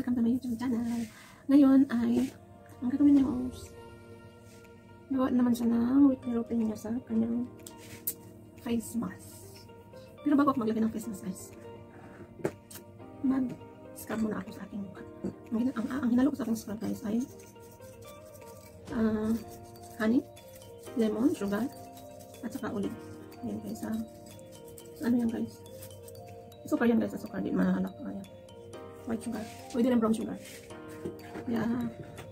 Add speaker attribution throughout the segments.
Speaker 1: welcome to my YouTube channel. Ngayon ay, ang gagawin ni Rose, gawa naman siya ng weekly routine niya sa kanyang face mask. Pero bago ako maglagay ng face mask guys, mag-scrub muna ako sa aking mukha. Ang hinalo ko sa aking scrub guys ay honey, lemon, sugar, at saka olive. Ayan guys, ano yan guys? Sukar yan guys, sukar, di mahalak. Ayan. White sugar. Pwede rin brown sugar. Yeah.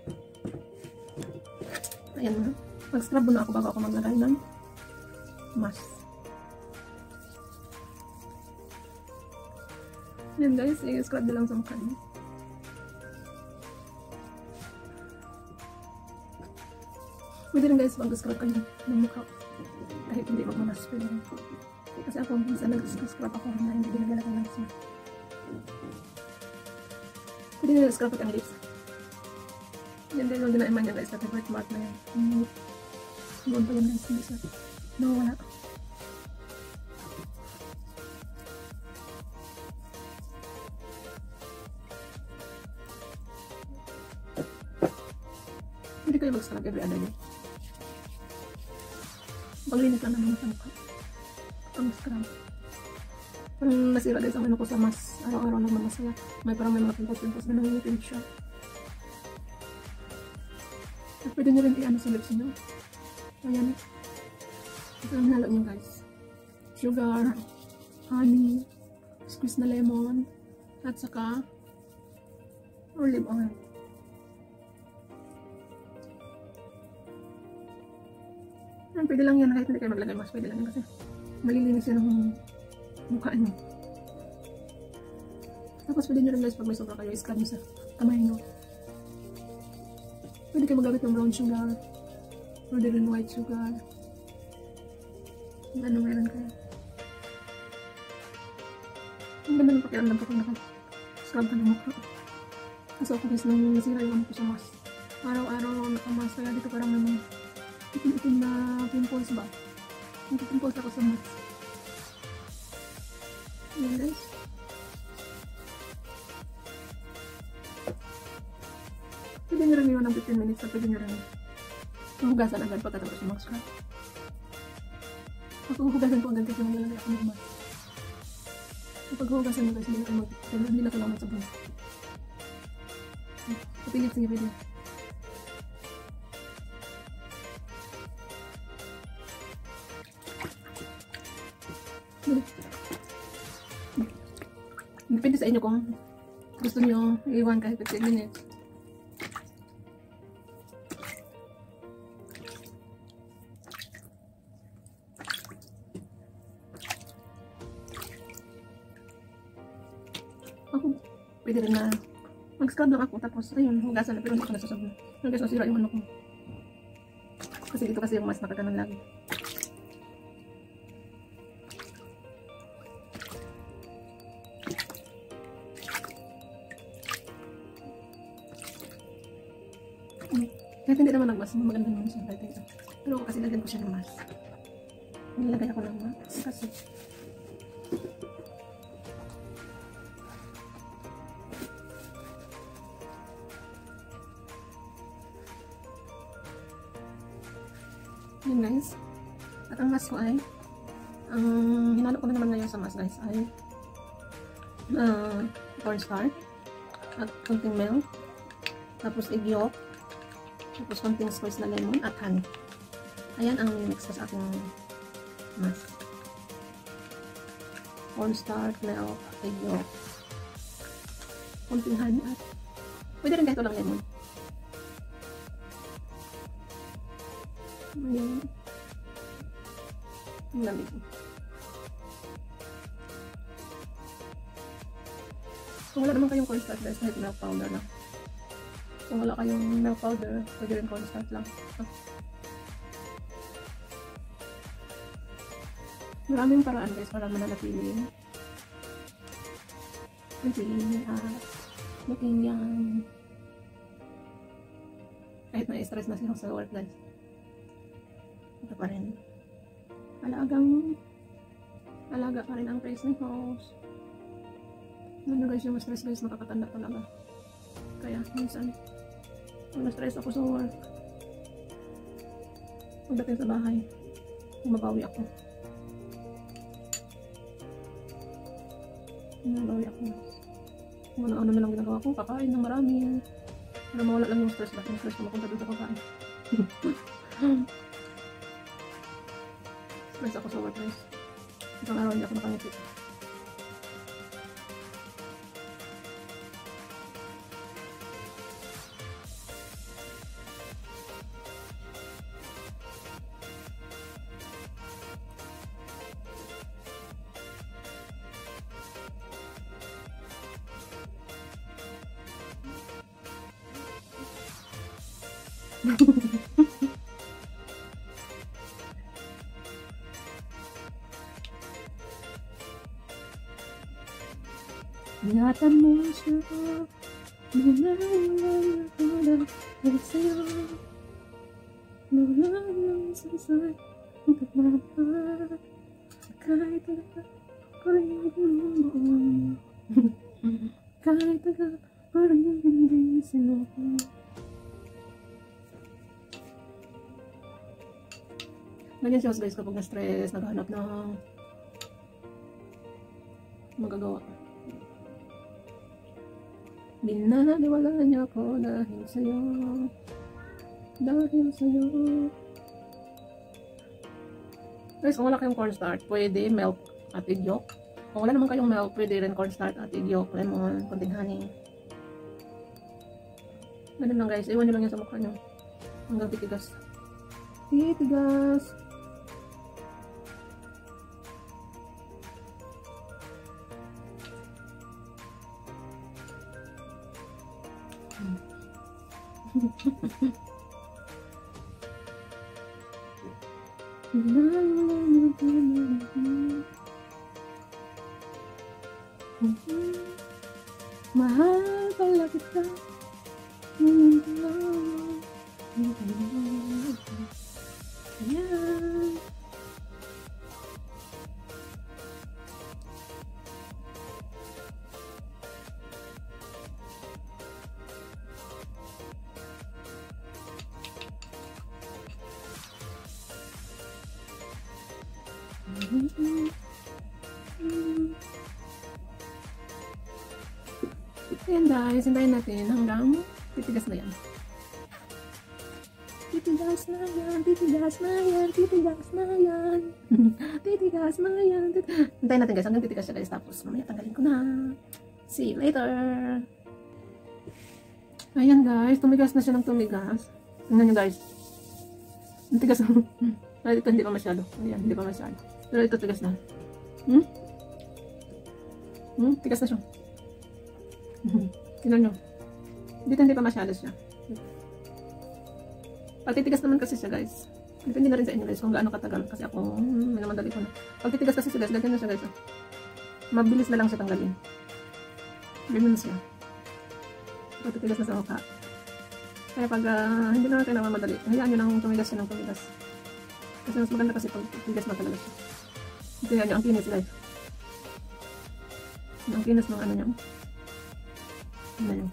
Speaker 1: Ayan na. Mag-scrub muna ako bago ako maglagay ng mask. Ayan guys, i-scrub na lang sa mukha niyo. Pwede rin guys mag-scrub kayo ng mukha. Kahit hindi magmamask. Pwede rin. Kasi ako minsan nag-scrub ako na hindi ginagala ng mask. Pwede nyo scrub ang lips. Yan din yung dinaiman niya guys, sa favorite mark na yan. Noon pa yan guys, hindi siya nawawala. Hindi kayo mag-scrub every other day. Paglinis lang naman sa mukha. Ang scrub. Parang nasira guys ang ano ko sa mas. Araw-araw naman masaya. May mga pimpos-pimpos na nangyayipin siya. At pwede nyo rin i-ano sa lips nyo. Ayan. Ito ang hinalo nyo guys. Sugar, honey, squeeze na lemon, at saka olive oil. Ayan, pwede lang yan kahit hindi kayo maglagay mas. Pwede lang yan kasi malilinis yan ng mukha nyo. Tapos pwede nyo rin guys pag may sobra kayo, i-scrub nyo sa kamay nyo. Pwede kayo magamit ng brown sugar. Pwede rin white sugar. Ano meron kayo. Ang ganda ng pakiramdam ko kung naka-scrub ka ng mukha. Kasi ako guys nung nasira yung ano ko sa mask. Araw-araw nakamask kaya dito parang may mga itim-itim na pimples ba. Nagpimples ako sa mask. Ayan guys. Pwede nyo rin yun ng 15 minutes at pwede nyo rin hugasan agad pagkatapos yung mag-scrub. Kapag hugasan ko agad kasi maglalagay ako ng mask. Kapag hugasan nyo guys, hindi na kailangan sabon. Kapilit sige pwede. Depende sa inyo kung gusto nyo iwan kahit 15 minutes. Ako, pwede rin na mag-scrub lang ako tapos ayun, hugasan na pero hindi ko nasasabon. Yung guys, nasira yung ano ko. Kasi dito kasi yung mas nakaganon lagi. Kahit hindi naman nag-mask, maganda naman siya kahit ito. Pero kasi lagyan ko siya ng mask. Nilagay ako ng mask kasi yun guys. At ang mask ko ay ang hinalo ko na naman ngayon sa mask guys ay cornstarch at konting milk, tapos egg yolk, tapos konting squeeze na lemon at honey. Ayan ang mix ko sa aking mask. Cornstarch, milk, egg yolk, konting honey at pwede rin kahit walang lemon. Ayan. Ang lamig. Kung wala naman kayong cornstarch guys, kahit milk powder lang. Kung wala kayong milk powder, pwede rin cornstarch lang. Maraming paraan guys para mananatili looking young. Kahit na-stress na siya sa work guys, ito pa rin. Alaga pa rin ang face ni Rose. Ano guys, yung stress guys, nakakatanda talaga. Kaya minsan, pag na-stress ako sa work, pagdating sa bahay, mabawi ako. Mabawi ako. Kung ano-ano na lang ginagawa ko, kakain ng marami. Para mawala lang yung stress. Bakit yung stress ko mapunta doon sa kakain? Stress ako sa workplace. Isang araw hindi ako nakangipit. Ingatan mo siya, mula ako dahil sa'yo, mula lang sasay ang pagmamahal, kahit taga ko rin buong, kahit taga ko rin hindi sinuko. Ganyan siya guys kapag na-stress, naghahanap ng magagawa. Binaliwala niya ako dahil sa'yo, dahil sa'yo. Guys, kung wala kayong cornstarch, pwede milk at egg yolk. Kung wala naman kayong milk, pwede rin cornstarch at egg yolk, lemon, konting honey. Ganun lang guys, iwan nyo lang yan sa mukha nyo hanggang titigas. Titigas. Mahal pala kita, ayan. Ayan guys, hintayin natin hanggang titigas na yan. Titigas na yan, titigas na yan, titigas na yan. Titigas na yan. Hintayin natin guys, hanggang titigas siya guys. Tapos mamaya tanggalin ko na. See you later. Ayan guys, tumigas na siya ng tumigas. Tingnan nyo guys. Ang tigas na. Ay, ito hindi pa masyado. Ayan, hindi pa masyado. Pero ito tigas na. Tigas na siya. Tingnan nyo. Dito hindi pa masyado siya. Pag titigas naman kasi siya guys. Depende na rin sa inyo guys kung gaano katagal. Kasi ako, minamadali ko na. Pag titigas kasi siya guys, ganyan na siya guys. Mabilis na lang siya tanggalin. Ganyan na siya. Pag titigas na sa mukha. Kaya pag hindi na natin namamadali, hayaan nyo nang tumigas siya ng tumigas. Kasi mas maganda kasi pag titigas na talaga siya. Kaya nyo, ang kinis guys. Ang kinis ng ano nyo. Ano nyo.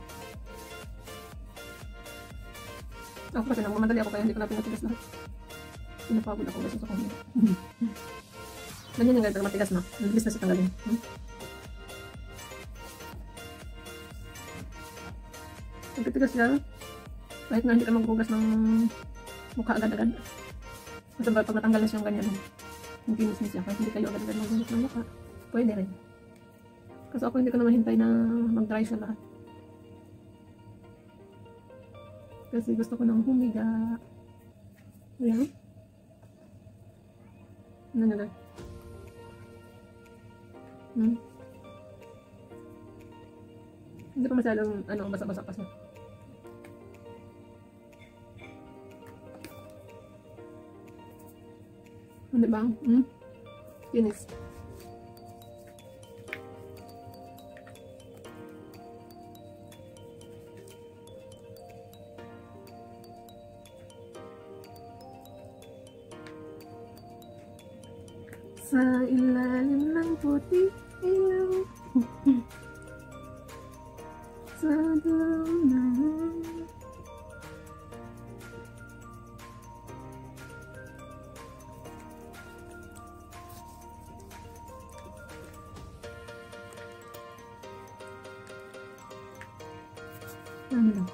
Speaker 1: Ako kasi nang mamadali ako kaya hindi ko na pinatigas lahat. Pinapagod ako kasi sa kumila. Ganyan yung guys, pag matigas na. Nabilis na siya tanggalin. Pag titigas siya, kahit na hindi ka maghugas ng mukha agad-agad. Kasi pag natanggal na siyang ganyan, yung kinis niya siya, kahit hindi kayo agad-agad maghugas ng mukha, pwede rin. Kasi ako hindi ko na mahintay na mag-dry siya lahat. Kasi gusto ko nang humiga. Ayan. Ano na lang. Hindi pa masyadong basa-basa pa siya. Ano ba? Kinis. Sa ilalim ng puti ilaw. Ano lang.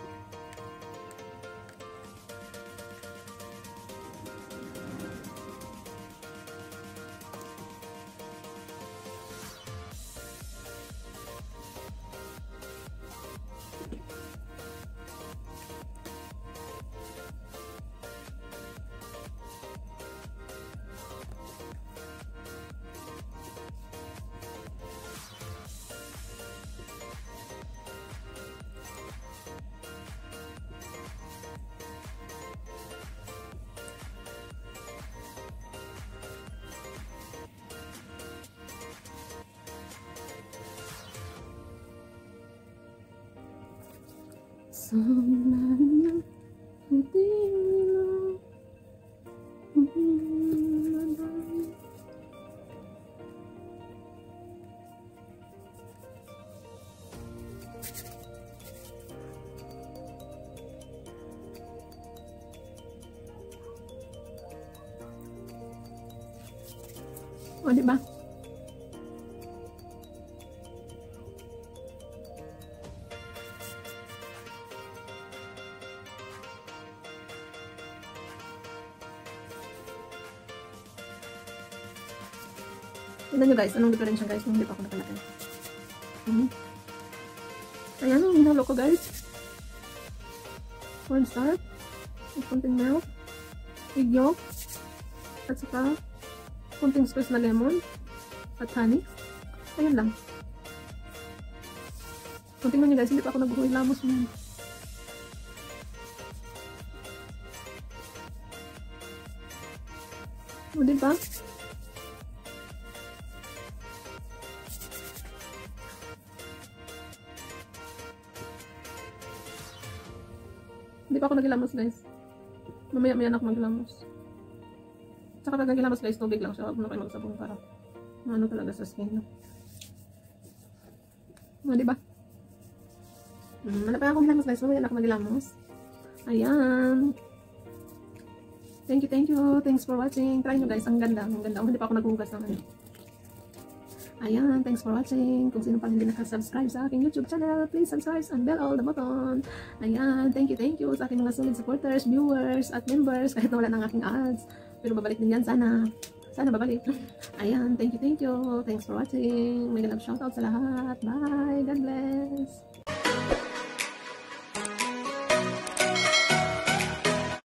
Speaker 1: Sana hindi o, diba? Tignan nyo guys, anong diferensya guys nung hindi pa ako nakalaki. Ayan ang hinalo ko guys. Cornstarch, kunting milk, egg yolk, at saka kunting squeeze na lemon, at honey. Ayan lang. Kung tingnan nyo guys, hindi pa ako nagbuhay lamos mo. O diba? Hindi pa ako nagilamos guys. Mamaya-maya na ako maglamos. Tsaka pag nagilamos guys, tubig lang siya. Huwag mo na kayo magsabong para ano talaga sa skin. O diba? Wala pa akong hilamos guys. Mamaya na ako maglamos. Ayan. Thank you. Thanks for watching. Try nyo guys. Ang ganda. Ang ganda. Hindi pa ako naghugas ng ano. Ayan, thanks for watching. Kung sino pa hindi nakasubscribe sa aking YouTube channel, please subscribe and bell all the button. Ayan, thank you sa aking mga solid supporters, viewers, at members, kahit nawala ng aking ads. Pero babalik din yan, sana babalik. Ayan, thank you. Thanks for watching. May ganap shoutout sa lahat. Bye, God bless.